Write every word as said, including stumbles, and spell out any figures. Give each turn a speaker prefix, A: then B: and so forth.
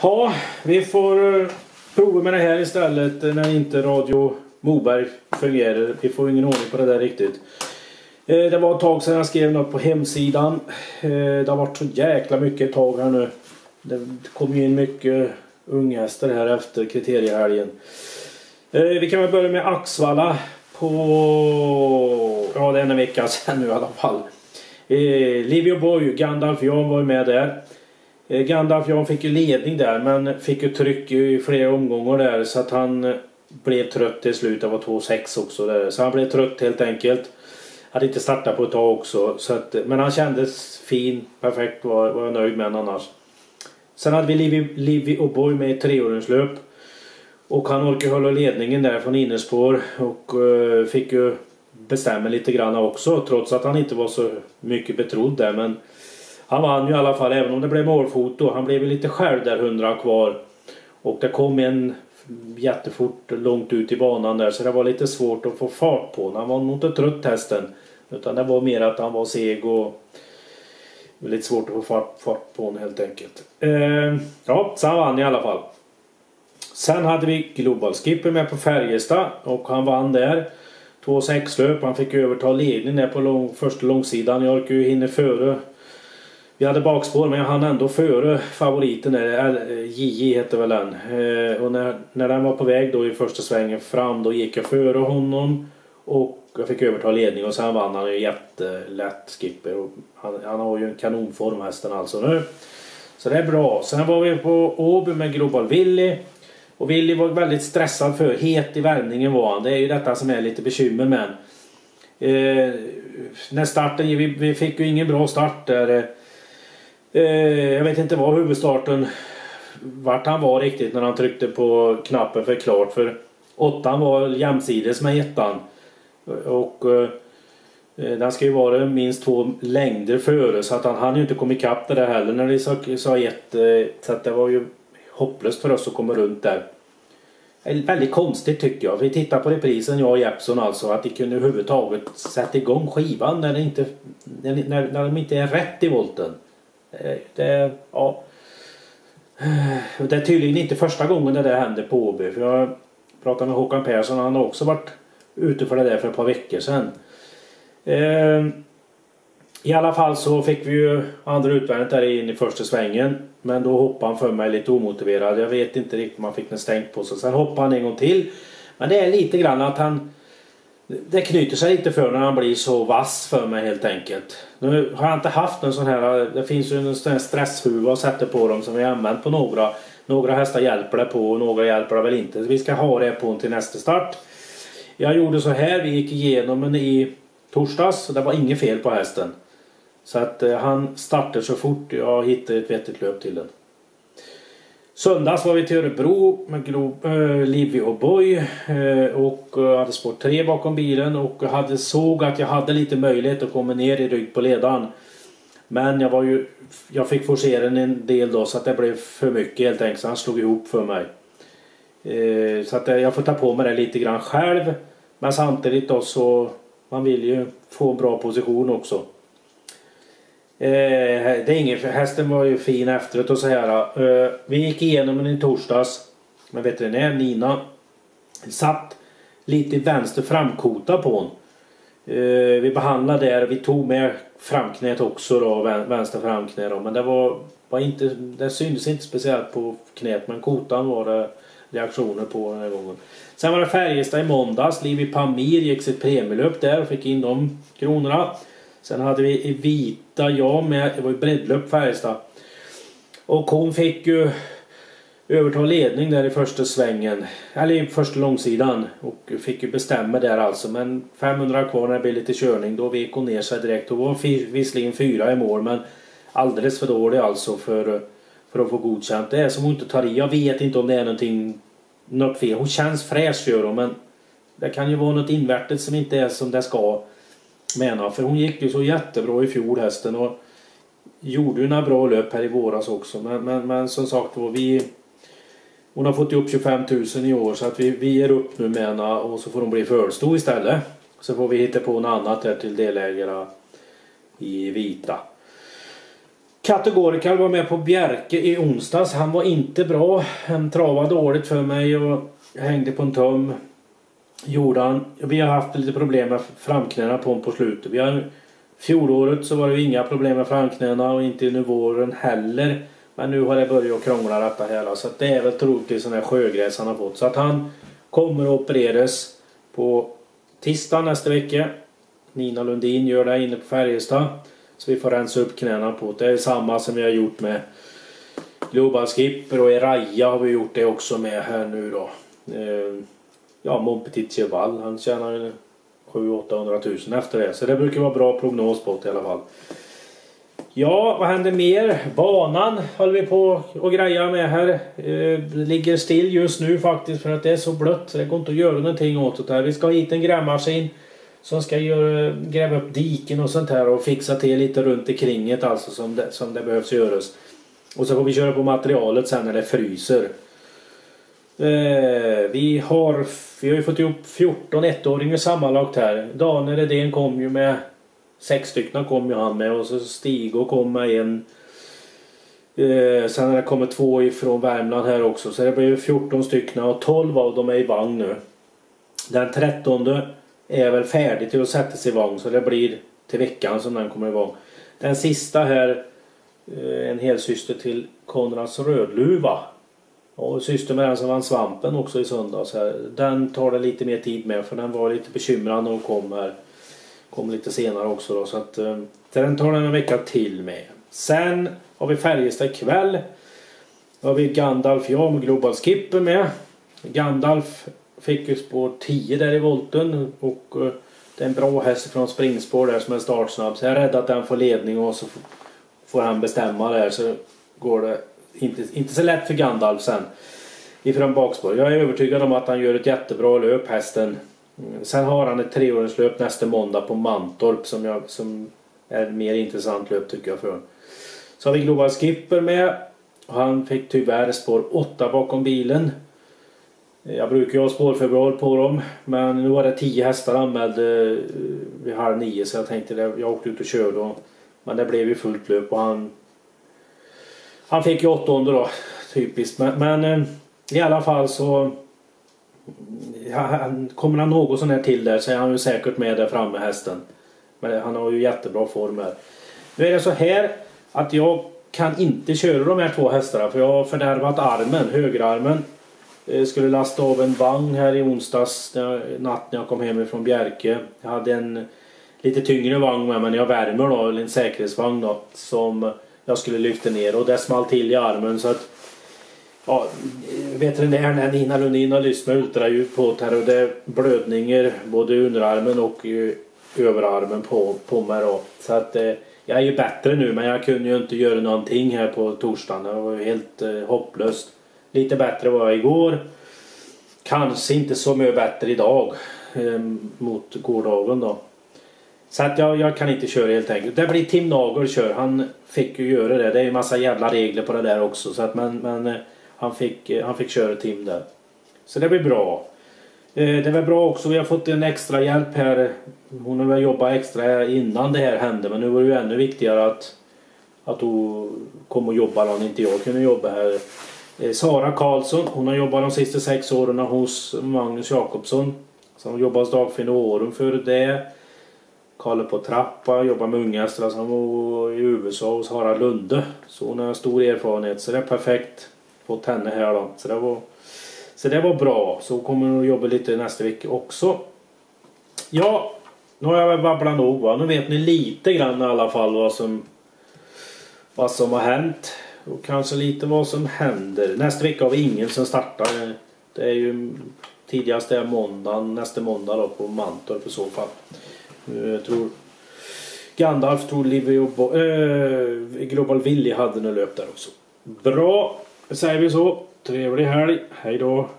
A: Ja, vi får prova med det här istället när inte Radio Moberg fungerar. Vi får ingen ordning på det där riktigt. Det var ett tag sedan jag skrev något på hemsidan. Det har varit så jäkla mycket ett tag här nu. Det kom ju in mycket unghästar här efter kriteriehelgen. Vi kan väl börja med Axvalla på... Ja, det är en vecka sedan nu i alla fall. Livio Boy, Gandalf Jan var med där. Gandalf Jan fick ju ledning där, men fick ju tryck i flera omgångar där, så att han blev trött till slut. Det var två sex också där. Så han blev trött helt enkelt. Hade inte startat på ett tag också. Så att, men han kändes fin, perfekt, var, var jag nöjd med annars. Sen hade vi Livy, Livy och Boy med i treåringslöp. Och han orkade hålla ledningen där från innerspår. Och uh, fick ju bestämma lite grann också. Trots att han inte var så mycket betrodd där. Men han vann ju i alla fall, även om det blev målfoto. Han blev lite själv där, hundra kvar. Och det kom en jättefort långt ut i banan där. Så det var lite svårt att få fart på. Han var nog inte trött hästen. Utan det var mer att han var seg och lite svårt att få fart, fart på honom helt enkelt. Eh, ja, så han vann i alla fall. Sen hade vi Global Skipper med på Färjestad. Och han vann där. två sex löp. Han fick överta ledningen där på lång, första långsidan. Jag orkade ju hinna före. Vi hade bakspår, men jag hann ändå före favoriten där. J J heter väl den. Eh, och när, när den var på väg då i första svängen fram, då gick jag före honom. Och jag fick överta ledning, och sen vann han ju jättelätt Skipper. Och han, han har ju en kanonform hästen alltså nu. Så det är bra. Sen var vi på Åby med Global Willy. Och Willy var väldigt stressad för. Het i värmningen var han. Det är ju detta som är lite bekymmer med. Eh, när starten, vi, vi fick ju ingen bra start där. Eh, jag vet inte vad huvudstarten, vart han var riktigt när han tryckte på knappen för klart. För åttan var jämsides med ettan. Och eh, den ska ju vara minst två längder före, så att han hann ju inte komma ikapp det där heller när vi sa, sa ett. Eh, så att det var ju hopplöst för oss att komma runt där. Väldigt konstigt tycker jag. Vi tittar på reprisen, jag och Jeppson alltså, att de kunde överhuvudtaget sätta igång skivan när, det inte, när, när, när de inte är rätt i volten. Det, ja. Det är tydligen inte första gången det där händer på Åby. För jag pratade med Håkan Persson, han har också varit ute för det där för ett par veckor sedan. Eh, I alla fall så fick vi ju andra utvändigt där in i första svängen. Men då hoppade han för mig lite omotiverad. Jag vet inte riktigt om han fick den stängt på sig. Sen hoppade han en gång till. Men det är lite grann att han... Det knyter sig inte för när han blir så vass för mig helt enkelt. Nu har jag inte haft en sån här... Det finns ju en sån här stresshuva att sätta på dem som vi har använt på några. Några hästar hjälper det på och några hjälper det väl inte. Så vi ska ha det på till nästa start. Jag gjorde så här. Vi gick igenom den i torsdags. Och det var inget fel på hästen. Så att eh, han startade så fort jag hittade ett vettigt löp till den. Söndags var vi till Örebro med Glo- äh, Livy och Boy. Äh, och äh, hade spår tre bakom bilen. Och hade såg att jag hade lite möjlighet att komma ner i rygg på ledaren. Men jag var ju... Jag fick forcera den en del då, så att det blev för mycket helt enkelt. Så han slog ihop för mig. Äh, så att jag får ta på mig det lite grann själv. Men samtidigt då så... Man vill ju få en bra position också. Eh, det är inget, för hästen var ju fin efteråt och så här. Eh, vi gick igenom den i torsdags med veterinär Nina. Satt lite vänster framkota på hon. Eh, vi behandlade där, vi tog med framknät också då, vänster framknä då, men det var, var inte, det syntes inte speciellt på knät, men kotan var det reaktioner på den här gången. Sen var det Färjestad i måndags. Livy Pamir gick sitt premielöp där och fick in de kronorna. Sen hade vi i vita, jag med, det var ju breddlöp Färjestad. Och hon fick ju överta ledning där i första svängen. Eller i första långsidan. Och fick ju bestämma där alltså. Men femhundra kvar när det blev lite körning. Då vek hon ner sig direkt. Och var visserligen fyra i mål. Men alldeles för dålig alltså för, för att få godkänt. Det är som hon inte tar i. Jag vet inte om det är någonting, något fel. Hon känns fräsch gör hon. Men det kan ju vara något invärtet som inte är som det ska. Menar, för hon gick ju så jättebra i fjol hästen och gjorde ju några bra löp här i våras också, men, men, men som sagt då, vi hon har fått upp tjugofem tusen i år, så att vi, vi är upp nu med henne, och så får hon bli förstor istället, så får vi hitta på något annat här till delägare i vita. Kategorikal var med på Bjerke i onsdags. Han var inte bra. Han travade dåligt för mig och hängde på en töm. Gjorde han. Vi har haft lite problem med framknäna på honom på slutet. Vi har, fjolåret så var det inga problem med framknäna och inte nu våren heller. Men nu har det börjat krångla detta hela. Så att det är väl troligtvis sån här sjögräs han har fått. Så att han kommer att opereras på tisdag nästa vecka. Nina Lundin gör det inne på Färjestad. Så vi får rensa upp knäna på. Det är samma som vi har gjort med Global Skipper och Eraja har vi gjort det också med här nu då. Ja, Mon Petit Cheval, han tjänar sju till åttahundra tusen efter det. Så det brukar vara bra prognos på det i alla fall. Ja, vad händer mer? Banan håller vi på och greja med här. Det ligger still just nu faktiskt för att det är så blött. Så det går inte att göra någonting åt det här. Vi ska ha hit en grävmaskin som ska göra, gräva upp diken och sånt här och fixa till lite runt omkring det alltså som det, som det behövs göras. Och så får vi köra på materialet sen när det fryser. Eh, vi har vi har ju fått ihop fjorton ettåringar sammanlagt här. Daniel Redén kom ju med sex stycken kom ju han med och så Stig och kom med en. Eh, sen har det kommit två ifrån Värmland här också så det blir fjorton stycken och tolv av dem är i vagn nu. Den trettonde är väl färdig till att sätta sig i vagn så det blir till veckan som den kommer igång. Den sista här en helsyster till Konrads Rödluva och syster med den som vann svampen också i söndags här. Den tar det lite mer tid med för den var lite bekymrad när hon kom här. Kom lite senare också då så att den tar den en vecka till med. Sen har vi Färjestad ikväll. Då har vi Gandalf jag med Global Skipper med. Gandalf fick ju spår tio där i volten och uh, det är en bra häst från springspår där som är startsnabb. Så jag är rädd att den får ledning och så får han bestämma där så går det inte, inte så lätt för Gandalf sen ifrån bakspår. Jag är övertygad om att han gör ett jättebra löp hästen. Mm. Sen har han ett treåringslöp nästa måndag på Mantorp som, jag, som är ett mer intressant löp tycker jag för. Så har vi Global Skipper med. Han fick tyvärr spår åtta bakom bilen. Jag brukar ju ha spårfebral på dem. Men nu var det tio hästar anmälde vid halv nio. Så jag tänkte att jag åkte ut och körde. Och, men det blev ju fullt löp. Och han, han fick ju åttonde då. Typiskt. Men, men i alla fall så. Han, kommer han något sån här till där så är han ju säkert med där framme hästen. Men han har ju jättebra form här. Nu är det så här att jag kan inte köra de här två hästarna. För jag har fördärvat armen. Högerarmen. Jag skulle lasta av en vagn här i onsdags natt när jag kom hem från Bjerke. Jag hade en lite tyngre vagn med mig när jag värmer då, eller en säkerhetsvagn då, som jag skulle lyfta ner och det small till i armen så att ja, veterinären Nina Lundin har lyssnat ultraljud på det här och det är blödningar både underarmen och överarmen på, på mig då. Så att eh, jag är ju bättre nu men jag kunde ju inte göra någonting här på torsdagen. Det var helt eh, hopplöst. Lite bättre var jag igår. Kanske inte så mycket bättre idag eh, mot gårdagen då. Så att jag, jag kan inte köra helt enkelt. Det blir Tim Nagel kör. Han fick ju göra det. Det är ju massa jävla regler på det där också. Så att men, men han, fick, han fick köra Tim där. Så det blir bra. Eh, det var bra också. Vi har fått en extra hjälp här. Hon har väl jobbat extra innan det här hände. Men nu var det ju ännu viktigare att, att hon kom och jobba om inte jag kunde jobba här. Sara Karlsson, hon har jobbat de sista sex åren hos Magnus Jakobsson. Så hon jobbar hos Dagfinn och Årum för det. Kalle på trappa, jobbar med unga hästar. Han var i U S A hos Harald Lunde. Så hon har stor erfarenhet. Så det är perfekt. Fått henne här då. Så det var, så det var bra. Så kommer hon att jobba lite nästa vecka också. Ja, nu har jag väl babblat nog va. Nu vet ni lite grann i alla fall vad som, vad som har hänt. Och kanske lite vad som händer. Nästa vecka har vi ingen som startar. Det är ju tidigast är måndag, nästa måndag då på Mantorp i så fall. Jag tror Gandalf tog Livy och Bo, äh, Global Willy hade nu löp där också. Bra, säger vi så. Trevlig helg. Hej då.